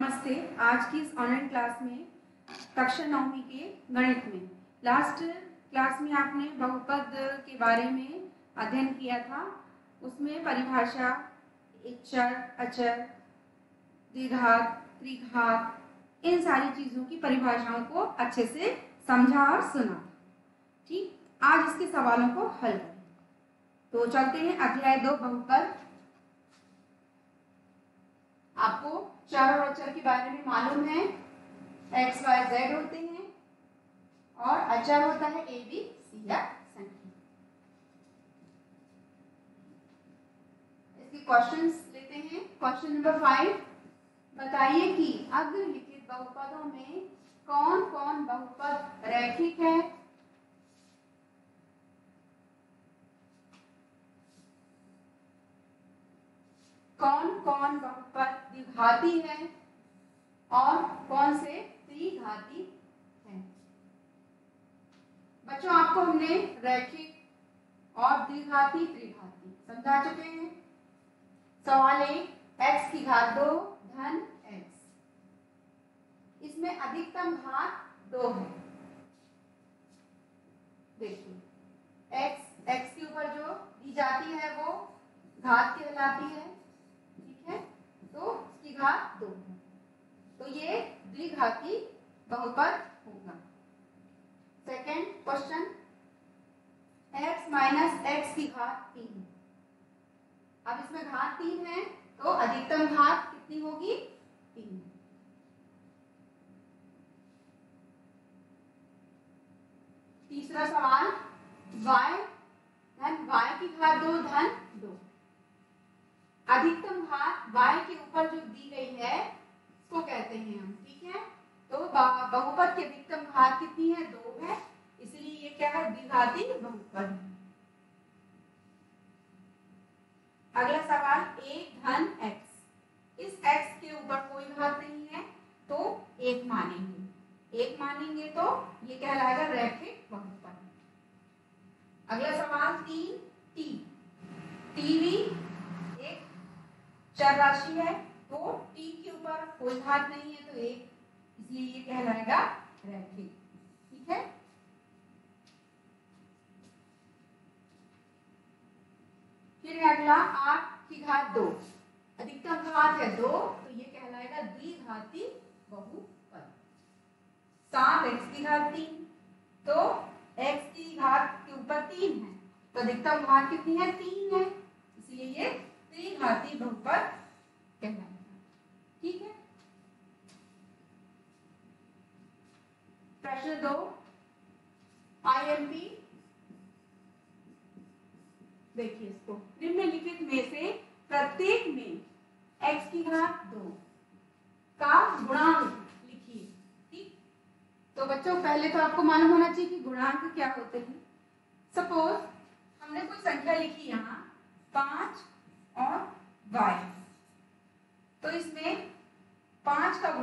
नमस्ते। आज की इस ऑनलाइन क्लास में कक्षा 9वीं के गणित में लास्ट क्लास में आपने बहुपद के बारे में अध्ययन किया था। उसमें परिभाषा, एक चर, अचर, द्विघात, त्रिघात, इन सारी चीजों की परिभाषाओं को अच्छे से समझा और सुना। ठीक, आज इसके सवालों को हल करें। तो चलते हैं अध्याय 2 बहुपद। आपको चर और अचर के बारे में मालूम है, x, y, z होते हैं और अचर होता है a, b, c या संख्या। इसके क्वेश्चंस लेते हैं। क्वेश्चन नंबर 5, बताइए कि अग्रलिखित बहुपदों में कौन कौन बहुपद रैखिक है। कौन कौन बहुपद द्विघाती है और कौन से त्रिघाती है। बच्चों, आपको हमने रैखिक और द्विघाती, त्रिघाती समझा चुके हैं। सवाल 1, x की घात 2 धन x, इसमें अधिकतम घात 2 है। देखिए, x के ऊपर जो दी जाती है वो घात कहलाती है, ठीक है, तो इसकी घात 2 है, तो ये द्विघाती बहुपद होगा। Second question, x minus x की घात 3। अब इसमें घात 3 है तो अधिकतम घात कितनी होगी? 3। तीसरा सवाल, y धन y की घात 2 धन 2। अधिकतम घात y के ऊपर जो दी गई है उसको कहते हैं हम, ठीक है। तो बहुपद की अधिकतम घात कितनी है? 2 है, इसलिए ये क्या है? द्विघाती बहुपद। अगला सवाल, a धन x। इस x के ऊपर कोई घात नहीं है तो 1 मानेंगे। 1 मानेंगे तो ये कहलाएगा रैखिक बहुपद। अगला सवाल 3, t। t भी एक चर राशि है तो t के ऊपर कोई घात नहीं है तो 1, इसलिए ये कहलाएगा रैखिक, ठीक है। फिर अगला 8 की घात 2, अधिकतम घात है 2 तो ये कहलाएगा द्विघाती बहुपद। 7x की घात 3, तो x की घात के ऊपर 3 है तो अधिकतम घात कितनी है? 3 है, इसलिए ये त्रिघाती बहुपद कहलाएगा, ठीक है। प्रश्न 2, IMP। देखिए इसको, निम्नलिखित में से प्रत्येक में x की घात 2 का गुणांक लिखिए, ठीक। तो बच्चों, पहले तो आपको मालूम होना चाहिए कि गुणांक क्या होते हैं। सपोज हमने कोई संख्या लिखी यहाँ 5 और y, तो इसमें 5 का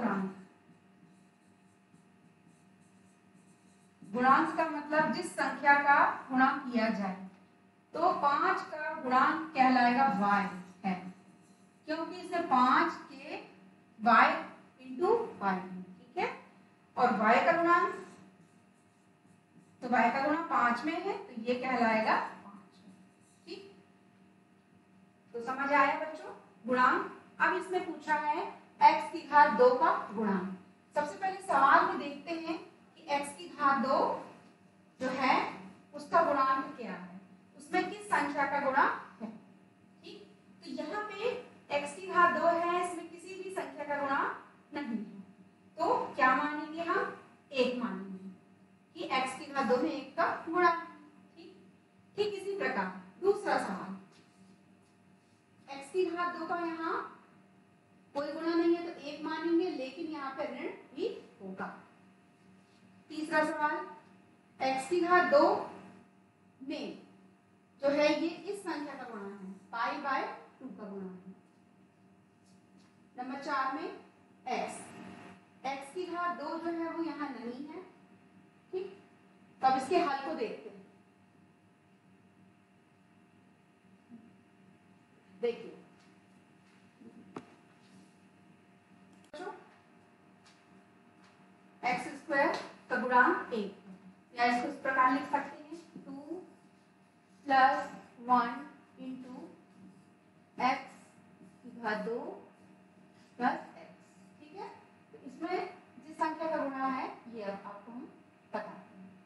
गुणांक का मतलब जिस संख्या का गुणा किया जाए, तो 5 का गुणांक कहलाएगा y है, क्योंकि इसमें 5 के y इंटू y, ठीक है। और y का गुणांक, तो y का गुणा 5 में है तो ये कहलाएगा 5, ठीक। तो समझ आया बच्चों गुणांक। अब इसमें पूछा है x की घात 2 का गुणांक। सबसे पहले सवाल में देखते हैं कि x की घात 2 जो है उसका गुणांक क्या है, उसमें किस संख्या का गुणा है, ठीक। तो यहाँ पे x की घात 2 है, इसमें किसी भी संख्या का गुणा नहीं है, तो क्या मानेंगे हम? 1 मानेंगे कि x की घात 2 में 1 का गुणा है, ठीक। ठीक इसी प्रकार दूसरा सवाल, x की घात 2 का यहाँ कोई गुणा नहीं है तो 1 मानेंगे, लेकिन यहाँ पे ऋण भी होगा। तीसरा सवाल, x की घात 2 में जो है ये इस संख्या का गुणा है, पाई बाय 2 का गुणा है। नंबर 4 में x की घात 2 जो है वो यहाँ नहीं है, ठीक। तो अब इसके हल को देखते हैं। देखिए प्लस एक्स। ठीक है, तो इसमें जिस संख्या का गुणा है ये अब आपको हम बताते हैं।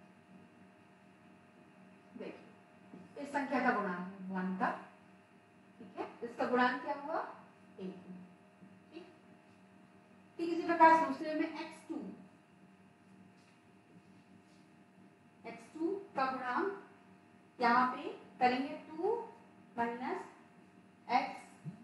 देखिए इस संख्या का गुणा है 1 का, ठीक है, इसका गुणांक क्या हुआ 8। ठीक, इसी प्रकार से दूसरे में x2 का गुणांक यहाँ पे करेंगे 2 माइनस x,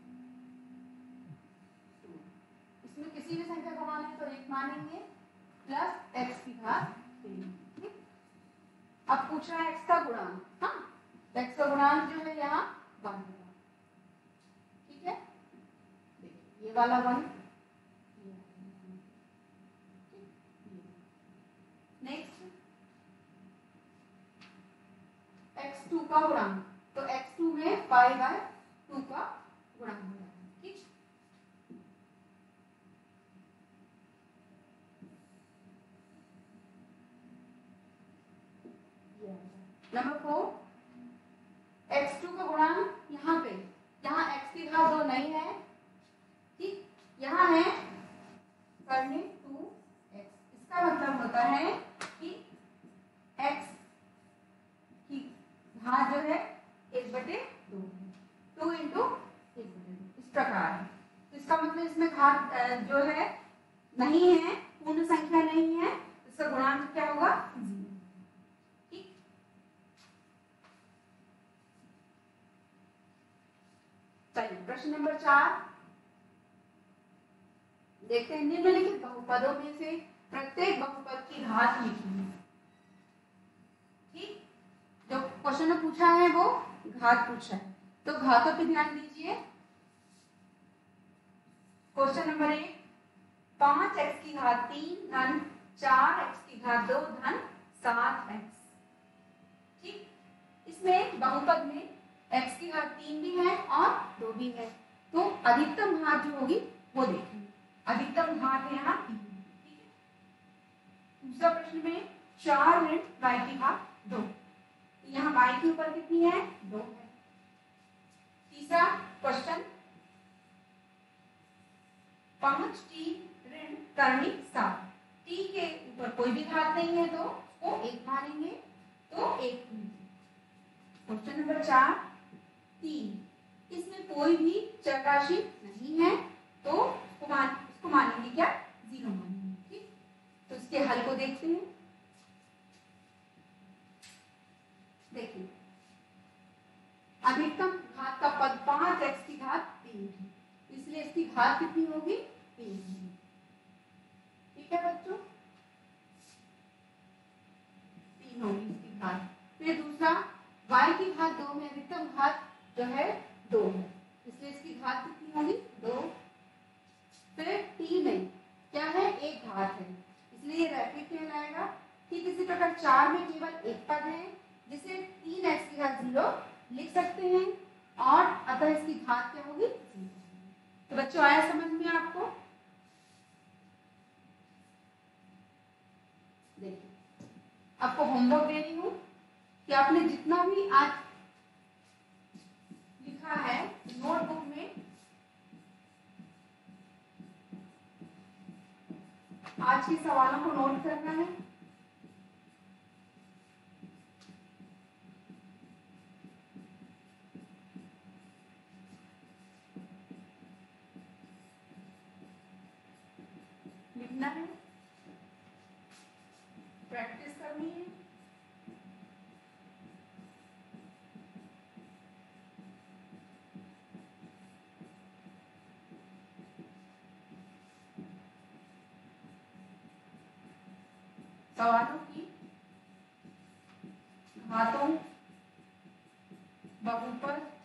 इसमें किसी भी संख्या को माने तो 1 मानेंगे प्लस x की घात 3। अब पूछ रहा है x का गुणांक, हाँ, तो x का गुणांक जो है यहाँ 1 होगा। ठीक है, देखिए ये वाला 1, नेक्स्ट x2 का गुणांक, तो x2 में 5/2 का गुणांक हो जाएगा। ठीक, नंबर 4 x2 का गुणांक यहाँ पे, यहाँ x की घात 2 नहीं है, ठीक, यहाँ है करने 2x। इसका मतलब होता है कि x की घात जो है 1/2, 2 इंटू 1/2 इस प्रकार है। तो इसका मतलब इसमें घात जो है नहीं है, पूर्ण संख्या नहीं है, इसका गुणांक क्या होगा 0। ठीक, चलिए प्रश्न नंबर 4 देखते हैं। निम्नलिखित बहुपदों में से प्रत्येक बहुपद की घात लिखिए। ठीक, जो क्वेश्चन में पूछा है वो घात पूछा है, तो घातों पे ध्यान दीजिए। क्वेश्चन नंबर 1 5x की घात 3 धन 4x की घात 2 धन 7x। ठीक, इसमें बहुपद में x की घात 3 भी है और 2 भी है, तो अधिकतम घात जो होगी वो देखेंगे। अधिकतम घात है यहाँ 3। ठीक है, दूसरा प्रश्न में 4 ऋण y की घात 2, यहाँ y के ऊपर कितनी है 2 है। तीसरा क्वेश्चन 5t ऋण करनी 7, t के ऊपर कोई भी घात नहीं है तो उसको 1 मानेंगे, तो 1। क्वेश्चन नंबर 4 3, इसमें कोई भी चर राशि नहीं है तो उसको मानेंगे क्या 0 मानेंगे। ठीक, तो इसके हल को देखते हैं। देखिए अधिकतम घात का पद 5x की घात 3 है, इसलिए इसकी घात कितनी होगी 3। ठीक है बच्चों, 3 होगी इसकी घात। फिर दूसरा y की घात 2 में अधिकतम घात जो है 2 है, इसलिए इसकी घात कितनी होगी 2। फिर t में क्या है एक घात है, इसलिए रैखिक कहलाएगा। ठीक, इसी प्रकार 4 में केवल एक पद है जिसे 3x की घात 0 लिख सकते हैं, और अतः इसकी घात क्या होगी 0। तो बच्चों आया समझ में आपको? देखिए आपको होमवर्क दे रही हूं कि आपने जितना भी आज लिखा है नोटबुक में, आज के सवालों को नोट करना है। लिखना है, प्रैक्टिस करनी है। सवालों की घातों, बहुपद,